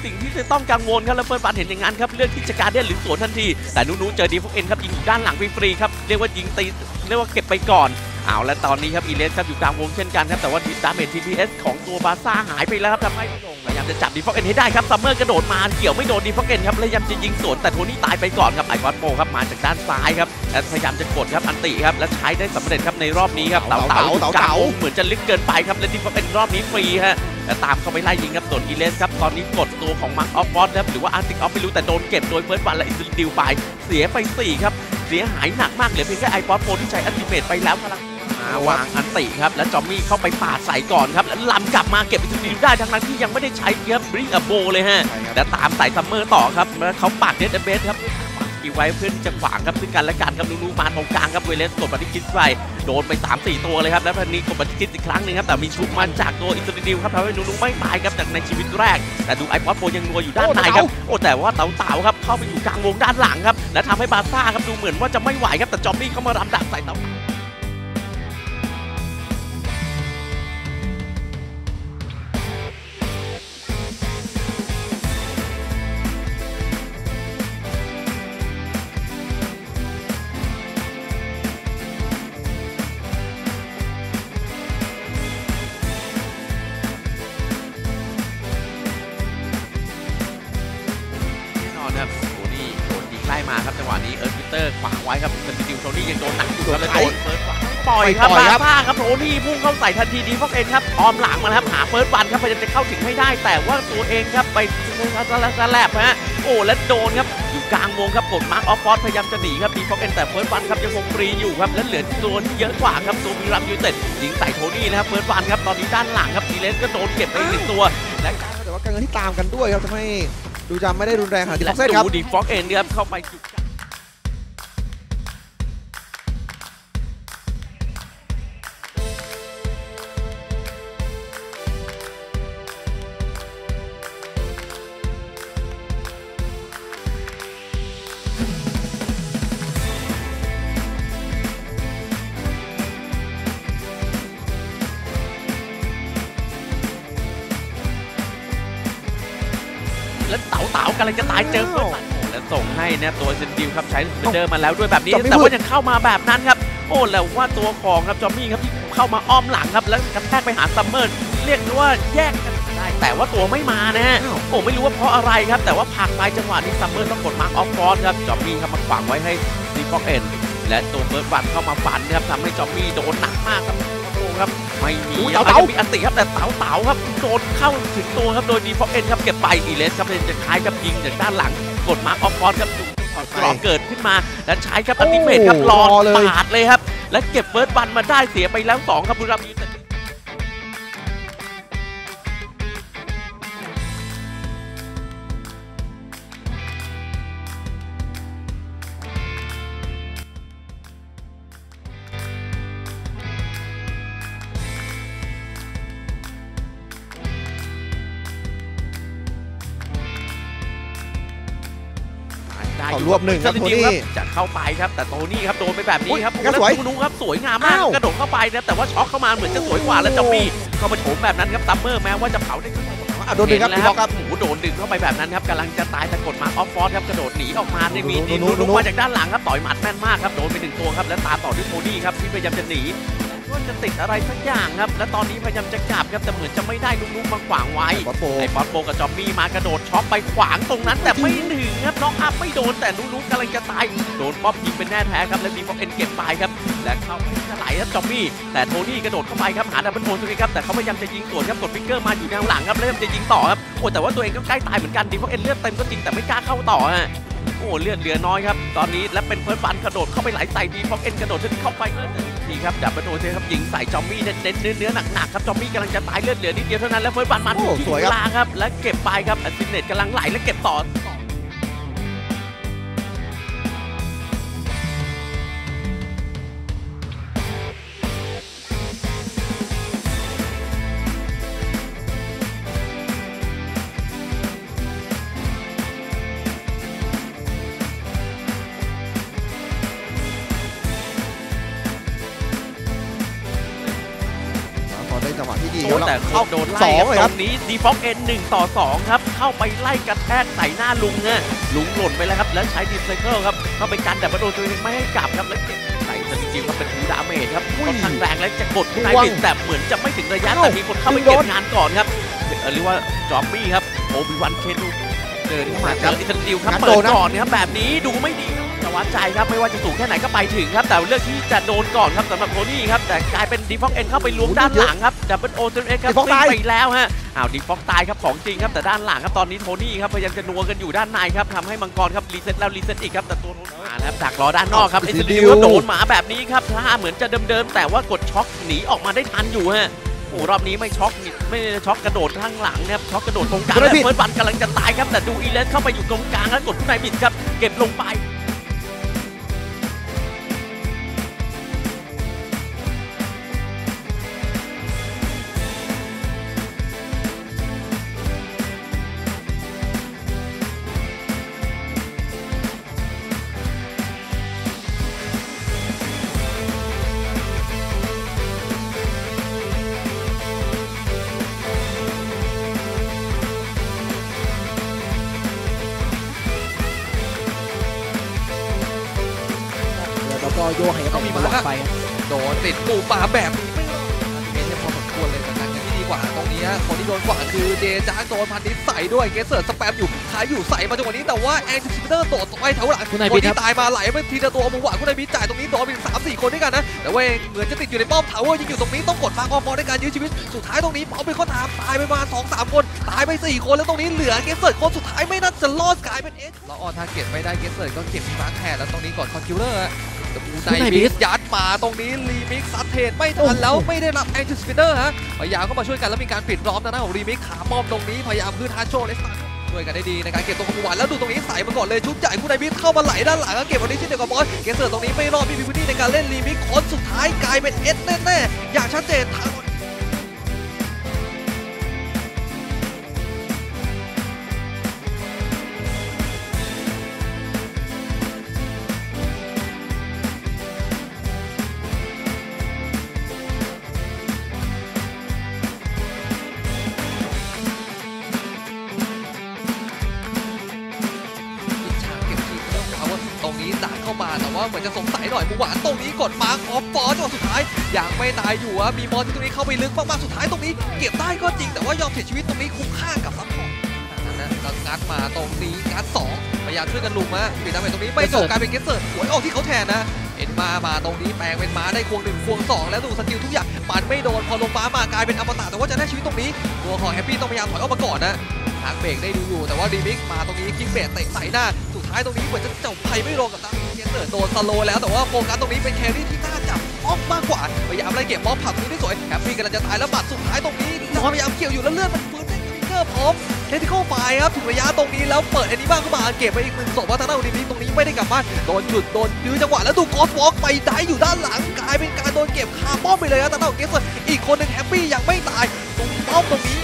สิ่งที่จะต้องกังวลครับแล้วเฟิร์สบัตเห็นอย่างนั้นครับเลือกที่จะการเด่นหรือสวนทันทีแต่นูเจอดีฟอกเอ็นครับยิงอยู่ด้านหลังฟรีครับเรียกว่ายิงตีเรียกว่าเก็บไปก่อนเอาและตอนนี้ครับอีเลสครับอยู่กลางวงเช่นกันครับแต่ว่าดาเมจ TPS ของตัวบาซ่าหายไปแล้วครับทำให้พยายามจะจับดีฟอกเอ็นให้ได้ครับซัมเมอร์กระโดดมาเกี่ยวไม่โดนดีฟอกเอ็นครับพยายามจะยิงสวนแต่โทนี่ตายไปก่อนครับไอคอนโปครับมาจากด้านซ้ายครับและพยายามจะกดครับอันติครับและใช้ได้สำเร็จครับในรอบนี้ครับเต๋าเหมือนจะลึกเกินไปครับและดีฟอกเอ็นรอบนี้ฟรีฮะแต่ตามเข้าไปไล่ยิงครับส่วนอีเลสครับตอนนี้กดตัวของมาร์คออฟฟอสครับหรือว่าอาร์ติกออฟไม่รู้แต่โดนเก็บโดยเฟิร์สวันและอิสติลไปเสียไป4ครับเสียหายหนักมากเหลือเพียงแค่ไอปอดโปที่ใช้อัลติเมทไปแล้วกำลังวางอันติครับแล้วจอมมี่เข้าไปปาดใส่ก่อนครับแล้วลำกลับมาเก็บอิสติลได้ทั้งที่ยังไม่ได้ใช้ครับบริงโบเลยฮะและตามใส่ซัมเมอร์ต่อครับแล้วเขาปาดเดดเบสครับไว้เพื่อที่จะขวางครับซึ่งกันและกันครับนูมาตรงกลางครับเวเลสกดบัตรคิดไปโดนไป 3-4 ตัวเลยครับแล้วพันนี้กดบัตรคิดอีกครั้งนึงครับแต่มีชุบมาจากตัวอิสราเอลครับทำให้นูไม่ตายครับจากในชีวิตแรกแต่ดูไอพอดโปยังนัวอยู่ด้านในครับโอ้แต่ว่าเต่าครับเข้าไปอยู่กลางวงด้านหลังครับและทำให้บาซ่าครับดูเหมือนว่าจะไม่ไหวครับแต่จอมมี่เข้ามารำดักใส่เต่าไล่มาครับจังหวะนี้พีเตอร์ขวางไว้ครับเป็นดิวโทนี่ยังโดนหนักอยู่ครับแล้วโดนเฟิร์สวันปล่อยครับบาซ่าครับโทนี่พุ่งเข้าใส่ทันทีดีฟอกเอ็นครับออมหลังมาครับหาเฟิร์สวันครับพยายามจะเข้าถึงให้ได้แต่ว่าตัวเองครับไปแลบฮะโอ้และโดนครับอยู่กลางวงครับกดมาร์คออฟฟอสพยายามจะหนีครับดีฟอกเอ็นแต่เฟิร์สวันครับยังคงฟรีอยู่ครับและเหลือตัวที่เยอะกว่าครับตัวมีรัมยูเต็ดยิงใส่โทนี่นะครับเฟิร์สวันครับตอนนี้ด้านหลังครับดีเลสก็โดนเก็บไปอีกตัวและแต่ว่าการเงินที่ตามกันด้วยครับทำให้ดูจำไม่ได้รุนแรงขนาดที่ฟ็อกเซตครับดีฟอกเอ็นครับเข้าไปแล้วเต๋ากำลังจะตายเจอเฟิร์สแล้วส่งให้นะตัวเซนดิวครับใช้สเปนเดอร์มาแล้วด้วยแบบนี้แต่ว่ายังเข้ามาแบบนั้นครับโอ้แล้วว่าตัวของครับจอมมี่ครับที่เข้ามาอ้อมหลังครับแล้วกระแทกไปหาซัมเมอร์เรียกว่าแยกกันได้แต่ว่าตัวไม่มานะฮะโอ้ไม่รู้ว่าเพราะอะไรครับแต่ว่าผลักไปจังหวะนี้ซัมเมอร์ต้องกดมาร์คออฟฟอสครับจอมมี่ครับมาขวางไว้ให้ดีฟอกเอ็นและตัวเฟิร์สวันเข้ามาฟันครับทำให้จอมมี่โดนหนักมากครับครับไม่มีเต๋ามีอันติครับแต่เต๋าครับโดนเข้าถึงตัวครับโดยดีฟอกเอ็นครับเก็บไปอีเลสครับจะคล้ายกับยิงจากด้านหลังกดมาร์คออฟฟอสครับกรอบเกิดขึ้นมาและใช้ครับอัลติเมทครับรอปาดเลยครับและเก็บเฟิร์สวันมาได้เสียไปแล้ว2ครับบุรีรัมย์ได้รวบหนึ่งครับโทนี่จะเข้าไปครับแต่โทนี่ครับโดนไปแบบนี้ครับแล้วทูนูครับสวยงามมากกระโดดเข้าไปนะแต่ว่าช็อกเข้ามาเหมือนจะสวยกว่าแล้วจอมมี่เข้ามาโถมแบบนั้นครับซัมเมอร์แม้ว่าจะเผาได้โดนดึงครับแล้วครับโดนดึงเข้าไปแบบนั้นครับกำลังจะตายแต่กดมาออฟฟอร์ครับกระโดดหนีออกมาในมีนูมาจากด้านหลังครับต่อยหมัดแม่นมากครับโดนไป1ตัวครับแล้วตามต่อด้วยโทนี่ครับที่พยายามจะหนีก็จะติดอะไรสักอย่างครับและตอนนี้พยายามจะกลับครับแต่เหมือนจะไม่ได้นุ่มๆมาขวางไว้ไอ้ป๊อตโบกับจอมมี่มากระโดดช็อปไปขวางตรงนั้นแต่ไม่ถึงครับน้องอัพไม่โดนแต่นุ่มๆกำลังจะตายโดนป๊อปยิงเป็นแน่แท้ครับและมีป๊อปเอ็นเก็บไปครับและเข้าไปไหลครับจอมมี่แต่โทนี่กระโดดเข้าไปครับหาดับเบิลโทนตัวนี้ครับแต่เขาพยายามจะยิงสวนครับกดฟิกเกอร์มาอยู่แนวหลังครับแล้วจะยิงต่อครับโอ้แต่ว่าตัวเองก็ใกล้ตายเหมือนกันดีเพราะเอ็นเลือดเต็มก็จริงแต่ไม่กล้าเข้าต่อฮะโอ้เลือดเหลือน้อยครับตอนนี้และเป็นเฟิร์สฟันกระโดดเข้าไปไหลใส่ดีเพราะเอ็นกระโดดเข้าไปทีครับดับเบิลโทนครับยิงใส่จอมมี่เน้นเนื้อหนักครับจอมมี่กำลังจะตายเลือดเหลือนิดเดียวเท่านั้นแล้วเฟิร์สฟันมาถึงที่กลางครับและเก็บไปครับอัลติเมทกำลังไหลและเก็บต่อฟได้จังหวะที่ดีโอ้แต่เข้าโดนสไล่องครับเลยตครรับงนี้ดีฟ็อกเอ็น1 ต่อ 2ครับเข้าไปไล่กระแทกใส่หน้าลุงเนี่ยลุงหล่นไปแล้วครับแล้วใช้ดีไซเคิลครับเข้าไปกันแต่ประตูตัวเองไม่ให้กลับครับแล้วเก็บใส่สกิลครับเป็นทูดาเมจครับค่อนข้างแรงและจะกดคุณนายบิดแต่เหมือนจะไม่ถึงระยะแต่มีคนเข้าไปเก็บงานก่อนครับเรียกว่าจอมมี่ครับโอบิวันเคนูเดินเข้ามาเจออิทันดิวครับเปิดก่อนนะครับแบบนี้ดูไม่ดีแต่วัดใจครับไม่ว่าจะสูงแค่ไหนก็ไปถึงครับแต่เลือกที่จะโดนก่อนครับสำหรับโทนี่ครับแต่กลายเป็นดีฟ็อกเอ็นเข้าไปล้วงด้านหลังครับดับเบิลโอเอ็นครับไปแล้วฮะดีฟ็อกตายครับของจริงครับแต่ด้านหลังครับตอนนี้โทนี่ครับพยายามจะนัวกันอยู่ด้านในครับทำให้มังกรครับรีเซ็ตแล้วรีเซ็ตอีกครับแต่ตัวโทนี่มาแล้วดักรอด้านนอกครับอิทันดิวโดนหมาแบบนี้ครับถ้าเหมือนจะเดิมๆแต่ว่ากดช็อคหนีออกมาได้ทันอยู่ฮะโอ้รอบนี้ไม่ช็อกไม่ช็อกกระโดดข้างหลังนะครับช็อกกระโดดตรงกลางแล้วเฟิร์สบันกำลังจะตายครับแต่ดูอีเลสเข้าไปอยู่ตรงกลางแล้วกดผู้นายบิดครับเก็บลงไปแล้วก็โยกให้เขามีมาไปโดนติดปูปลาแบบนี้ไม่รอดมีเทียบพอสมควรเลยแต่การที่ดีกว่าตรงนี้คนที่โดนกว่าคือเจจ้าโดนพันนิดใส่ด้วยเกสเซิร์สแปมอยู่ขายอยู่ใส่มาจังหวะนี้แต่ว่าแองจิสเปอร์โดดต่อยแถวหลังคนที่ตายมาไหลไปทีละตัวมุงหวานคุณนายบิจ่ายตรงนี้โดนเป็น3-4 คนด้วยกันนะแต่ว่าเหมือนจะติดอยู่ในป้อมทาวเวอร์ยิงอยู่ตรงนี้ต้องกดฟังออฟบอลในการยื้อชีวิตสุดท้ายตรงนี้เอาไปข้อถามตายไปประมาณ 2-3 คนตายไป4 คนแล้วตรงนี้เหลือเกสเซิร์สคนสุดท้ายไม่น่าจะรอดกลายเป็นเอสแล้วออนทาร์เก็ตไม่ได้เกสเซิร์สก็เก็บมาร์คแทนแล้วตรงนี้ก่อนคอนคิวเลอร์ในมิกยัดมาตรงนี้รีมิกซัดเทนไม่ทันแล้วไม่ได้รับแองจิสปินเนอร์ฮะพยายามเข้ามาช่วยกันแล้วมีการปิดล้อมทางด้านของรีมิกขาป้อมตรงนี้พยายามขึ้นฮาร์โชเลสตันช่วยกันได้ดีในการเก็บตัวขวานแล้วดูตรงนี้ใส่มาก่อนเลยชุดใหญ่คุณไดมิกเข้ามาไหลด้านหลังแล้วเก็บวันนี้เช่นเดียวกับบอสเกสเซอร์ตรงนี้ไม่รอดไม่มีพื้นที่ในการเล่นรีมิกคนสุดท้ายกลายเป็นเอสแน่ๆอย่างชัดเจนทางตรงนี้ดันเข้ามาแต่ว่าเหมือนจะสงสัยหน่อยมุหวานตรงนี้กดมาร์คออฟฟอร์จังหวะสุดท้ายยังไม่ตายอยู่มีมอสที่ตรงนี้เข้าไปลึกมากๆสุดท้ายตรงนี้เก็บได้ก็จริงแต่ว่ายอมเสียชีวิตตรงนี้คุ้มค่ากับซัพพอร์ตนะก็งัดมาตรงนี้งัด2พยายามช่วยกันลุมปิดดาเมจตรงนี้ไม่จบกลายเป็นเกสเซิร์ตหวยออกที่เขาแทนนะเอ็นมาตรงนี้แปลงเป็นม้าได้ควง1ควง2แล้วดูสกิลทุกอย่างมันไม่โดนพอลงฟ้ามากลายเป็นอมตะแต่ว่าจะได้ชีวิตตรงนี้ตัวของแฮปปี้ต้องพยายามถอยออกมาก่อนนะทางเบรกได้ดูอยู่แต่ว่ารีมิกมาตรงนี้คิกเบรกเตะใส่หน้าสุดท้ายตรงนี้เหมือนจะจบภัยไม่ลงกับตาเกสเซิร์ตโดนสโลแล้วแต่ว่าโฟกัสตรงนี้เป็นแครี่ที่น่าจับป้อมมากกว่าพยายามไล่เก็บป้อมผักตรงนี้ได้สวยแฮปปี้กำลังจะตายแล้วบัตรสุดท้ายตรงนี้พยายามเกี่ยวอยู่แล้วเลือดมันฟื้นได้ทริกเกอร์พร้อมเทคนิคอลไฟครับถึงระยะตรงนี้แล้วเปิดอันนี้บ้างเข้ามาเก็บไปอีก1ศพว่าทางด้านรีมิกตรงนี้ไม่ได้กลับบ้านโดนจุดโดนยื้อจังหวะแล้วดูกอสวอล์กไปได้อยู่ด้านหลังกลายเป็นการโดนเก็บคาป้อมไปเลยครับทางด้านเกสเซิร์ตอีกคนนึงแฮปปี้ยังไม่ตายตรงป้อมตรงนี้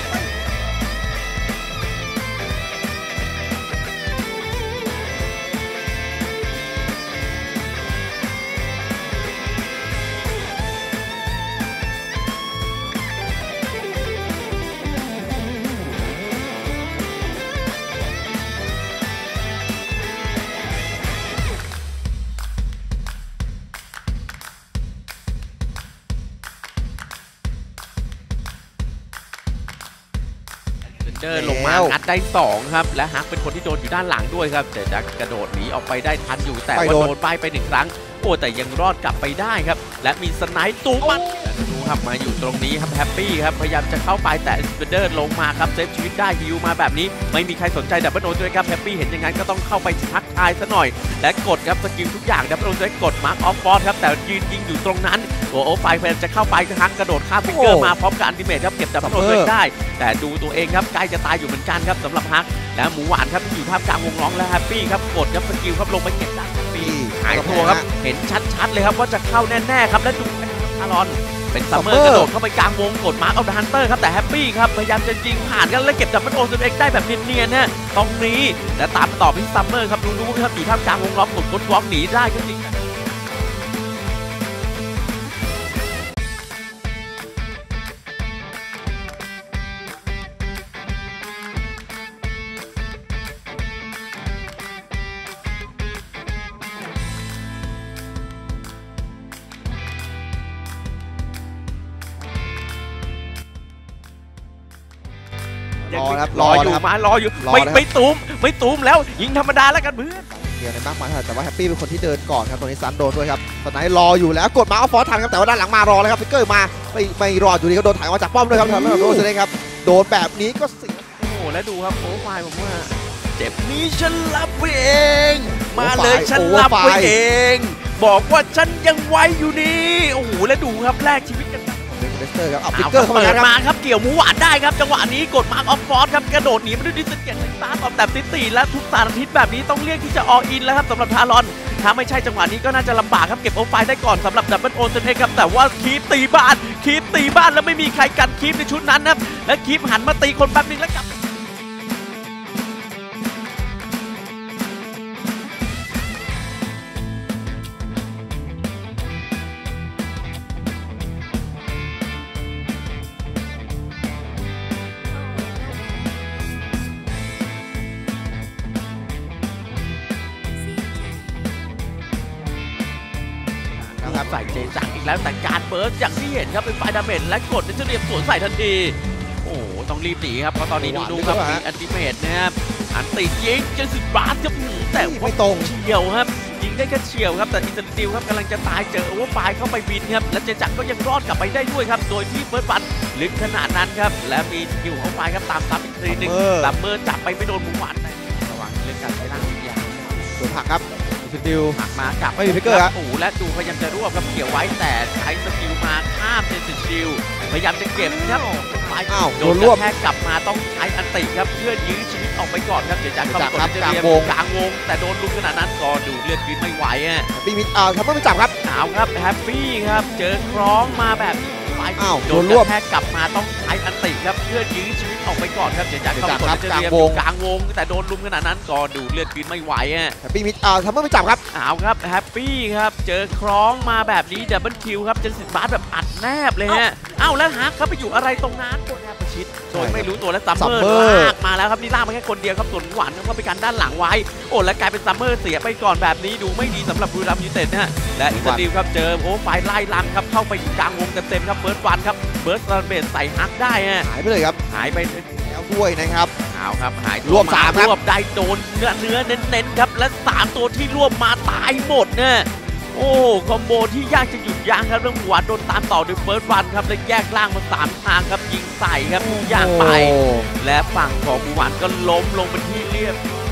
ลงมางัดได้2ครับและฮักเป็นคนที่โดนอยู่ด้านหลังด้วยครับแต่จะกระโดดหนีออกไปได้ทันอยู่แต่ว่าโดนป้ายไป1 ครั้งโอ้แต่ยังรอดกลับไปได้ครับและมีสไนป์ตูมันดูครับมาอยู่ตรงนี้ครับแฮปปี้ครับพยายามจะเข้าไปแต่สเปเดอร์ลงมาครับเซฟชีวิตได้ฮิวมาแบบนี้ไม่มีใครสนใจดับเบิลโอด้วยครับแฮปปี้เห็นอย่างนั้นก็ต้องเข้าไปทักทายซะหน่อยและกดครับสกิลทุกอย่างดับเบิลโอด้วยกดมาร์คออฟฟอร์ครับแต่ยืนยิงอยู่ตรงนั้นโอ้ไฟพยายามจะเข้าไปฮักกระโดดข้ามฟิกเกอร์มาพร้อมกับอันติเมทครับเก็บดับเบิลโอด้วยได้แต่ดูตัวเองครับใกล้จะตายอยู่เหมือนกันครับสำหรับฮักและหมูหวานครับที่อยู่ท่ามกลางวงล้อมและแฮปปี้ครับกดครับสกิลครับลงไปเก็บได้แฮปปี้หายตัวครับเห็นชัดๆเลยครับว่าจะเข้าแน่ๆครับและดูคารอนเป็นซัมเมอร์กระโดดเข้าไปกลางวงกดมาร์คเอาฮันเตอร์ครับแต่แฮปปี้ครับพยายามจะยิงผ่านกันและเก็บดับเบิลโอตัวเองได้แบบเนียนๆนะตรงนี้และตามต่อพี่ซัมเมอร์ครับรู้ๆครับอยู่ท่ามกลางวงล้อมกดกดวอล์กหนีได้ก็จริงยังรอครับรออยู่รอครับมารออยู่รอไม่นะครับไม่ตูมไม่ตูมแล้วยิงธรรมดาแล้วกันเพื่อนเดียวในมากมายแต่ว่าแฮปปี้เป็นคนที่เดินก่อนครับตรงนี้ซันโดนด้วยครับตอนนี้รออยู่แล้วกดมาเอาฟอสทันครับแต่ว่าด้านหลังมารอแล้วครับฟิกเกอร์มาไม่รออยู่ดีก็โดนถ่ายออกจากป้อมด้วยครับทางด้านโรสเลยครับโดนแบบนี้ก็เสียโอ้โหแล้วดูครับโปรไฟล์ผมว่าเจ็บนี้ฉันรับไว้เองมาเลยฉันรับไว้เองบอกว่าฉันยังไวอยู่นี่โอ้โหแล้วดูครับแลกชีวิตกันเบสเตอร์ครับเอาฟิเอากคเกอรับร์เข้ามาเปิดครับมาครับเกี่ยวหมูหวานได้ครับจังหวะนี้กดมาร์คออฟฟอร์สครับกระโดดหนีมาด้วยดิสเกตสตาร์ทออกแบบติและทุกสารทิศแบบนี้ต้องเรียกที่จะอออินแล้วครับสำหรับทารอนถ้าไม่ใช่จังหวะนี้ก็น่าจะลำบากครับเก็บโอไฟได้ก่อนสำหรับดับเบิลโอนเซนเทครับแต่ว่าคีปตีบ้านแล้วไม่มีใครกันคีปในชุดนั้นนะครับและคีปหันมาตีคนแป๊บนึงแล้วกลับนะครับใส่เจจังอีกแล้วแต่การเบิร์สอย่างที่เห็นครับเป็นไฟดาเมจและกดในเฉลี่ยสวนใส่ทันทีโอ้โหต้องรีบหนีครับเพราะตอนนี้ดูครับมีอันติเมตนะครับอันติยิงจนสุดบาสครับแต่ว่าไม่ตรงเฉียวครับยิงได้แค่เฉียวครับแต่อินเตอร์ติวครับกำลังจะตายเจอโอเวอร์ไฟเข้าไปบินครับและเจจังก็ยังรอดกลับไปได้ด้วยครับโดยที่เฟิร์สบันลึกขนาดนั้นครับและมีสกิลเข้าไปครับตามซ้ำอีกทีหนึงลัมเมอร์จับไปไม่โดนหมูหวานระวังเรื่องการใช้ร่างทุกอย่างสวนผักครับฟิดิวหักมากับไม่มีฟิกเกอร์ครับโอ้โหและดูพยายามจะรวบครับเกี่ยวไว้แต่ใช้สกิลมาข้ามเซนซิชิลพยายามจะเก็บครับไปอ้าวโดโดนนรรววบบ แค่กลับมาต้องใช้อันติครับเพื่อยื้อชีวิตออกไปก่อนครับเดี๋ยวจะเข้ากดเจเรียมกลางวงแต่โดนลุมขนาดนั้นก็ดูเลือดกินไม่ไหวอ่ะปีมิดครับไม่จับครับเอาครับแฮปปี้ครับเจอคล้องมาแบบนี้ไปอ้าวโดโดนนรวบแค่กลับมาต้องใช้อันติครับเพื่อยื้อชีวิตออกไปก่อนครับเดี๋ยวจะเข้ากดเจเรียมกลางวงกลางวงแต่โดนลุมขนาดนั้นก็ดูเลือดกินไม่ไหวอ่ะปีมิดครับไม่จับครับเอาครับแฮปปี้ครับเจอคล้องมาแบบนี้ดับเบิลคิวครับเจนสิบาสแบบอัดแนบเลยฮะเอ้าแล้วฮักครับไปอยู่อะไรตรงนั้นโดนแอบประชิดโดยไม่รู้ตัวและซัมเมอร์ลากมาแล้วครับนี่ลากมาแค่คนเดียวครับส่วนหวานก็ไปกันด้านหลังไว้โอ้แล้วกลายเป็นซัมเมอร์เสียไปก่อนแบบนี้ดูไม่ดีสำหรับบุรีรัมย์ยูไนเต็ดนะฮะและอินเตอร์ดิวครับเจอโอ้ไฟไล่ลังครับเข้าไปอยู่กลางวงเต็มๆครับเบิร์ดวันครับเบิร์ดซันเบสใส่ฮักได้ฮะหายไปเลยครับหายไปแล้วด้วยนะครับเอาครับหายรวบสามครับรวบได้โดนเนื้อเน้นๆครับและ3ตัวที่รวบมาตายหมดเนี่ยโอ้คอมโบที่ยากจะหยุดยั้งครับเรื่องหวานโดนตามต่อโดยเฟิร์สวันครับและแยกล่างมา3ทางครับยิงใส่ครับทุกอย่างไป และฝั่งของหวานก็ล้มลงเป็นที่เรียบ